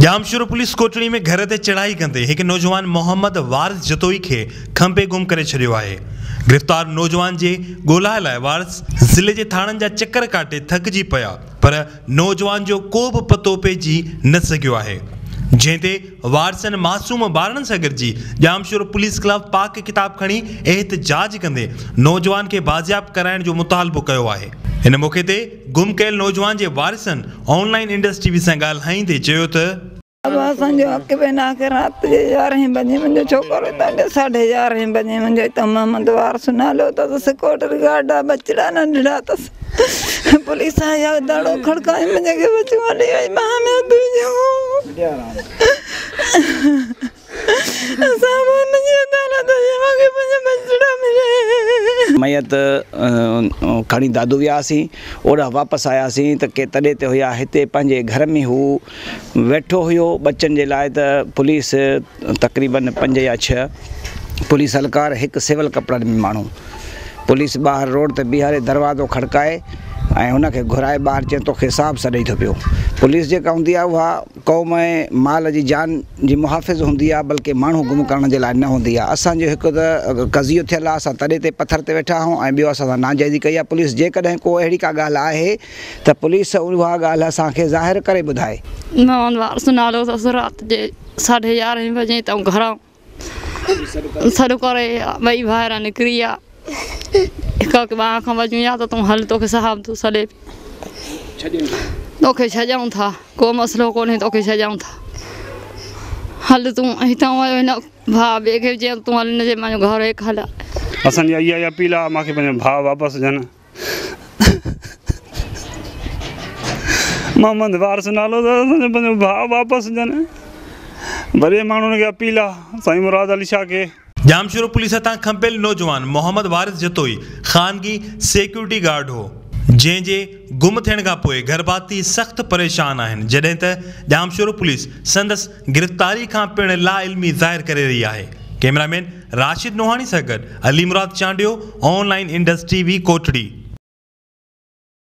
Jamshoro police कोटरी में घर ते चढ़ाई कंदे एक नौजवान मोहम्मद वारिस जतोई खे खंपे गुम करे छड़ियो आहे। गिरफ्तार नौजवान जे गोला लाइ वारिस जिले जे थाणनि जा चक्कर काटे थकजी पिया, पर नौजवान जो को बि पतो पइजी न सघियो आहे। जंहिंते वारसनि मासूम ॿारनि सां गॾिजी जामशोर पुलिस खिलाफ़ पाक किताब खणी एहतजाज कंदे नौजवान खे बाज़ियाब कराइण जो मुतालबो कयो आहे। हिन मौक़े ते गुम कयल नौजवान जे वारिसनि ऑनलाइन इंडस्ट्री सां ॻाल्हाईंदे चयो त असांजो हक़ बिना के रात जे 11 बजे मुंहिंजो छोकिरो 11:30 बजे मुंहिंजो मोहम्मद वारिस नालो अथसि, कोटरी गाडा बचड़ा नंढड़ा अथसि। पुलिस आया दाड़ो खड़काए मुंहिंजे खे बचो हली वई मां में तुंहिंजो मयत खणी दादू वियासीं, ओॾा वापसि आयासीं त के तॾहिं ते हुया हिते पंहिंजे घर में हू वेठो हुयो बचनि जे लाइ। त पुलिस तक़रीबन 5 या 6 पुलिस हलकार, हिकु सिविल कपिड़नि में माण्हू, पुलिस ॿाहिरि रोड ते बीहारे दरवाज़ो खड़काए ऐं हुनखे घुराए ॿाहिरि चए तोखे साहब सॾई थो पियो। पुलिस जेका हूंदी आहे उहा क़ौम ऐं माल जी जान जी मुहाफ़िज़ हूंदी आहे, बल्कि माण्हू गुम करण जे लाइ न हूंदी आहे। असांजो हिकु त कज़ियो थियल आहे, असां तॾहिं ते पथर ते वेठा आहियूं ऐं ॿियो असां नाजाइज़ी कई आहे। पुलिस जेकॾहिं को अहिड़ी का ॻाल्हि आहे त पुलिस उहा ॻाल्हि असांखे ज़ाहिर करे ॿुधाए। मोहम्मद वारिस नालो अथसि, राति जे 11:30 बजे त घरां सॾु करे ॿई ॿाहिरां निकिरी विया। हिकु ॿाहिरि खां वञूं या त तूं हल, तोखे साहब तूं सॾे तोखे छॾूं था, को मसइलो कोन्हे, तोखे छॾूं था, हल तूं हितां वियो। हिन भाउ ॿिए खे चयो तूं हल, हिनजे मुंहिंजो घर हेठि हल। असांजी इहा अपील आहे, मूंखे पंहिंजो भाउ वापसि ॾियनि। मोहम्मद वारिस नालो अथसि, असांजो पंहिंजो भाउ वापसि ॾियनि। वरी माण्हुनि खे अपील आहे साईं मुराद अली शाह खे। जामशोर पुलिस तां खंपियल नौजवान मोहम्मद वारिस जतोई ख़ानगी सिक्योरिटी गार्ड हो, जंहिंजे गुम थियण खां पोइ घरभाती सख़्त परेशान आहिनि, जॾहिं त जामशोर पुलिस संदसि गिरफ़्तारी खां पिण ला इल्मी ज़ाहिर करे रही आहे। कैमरामैन राशिद नोहानी सां गॾु अली मुराद चांडियो, ऑनलाइन इंडस्ट्री वी कोटड़ी।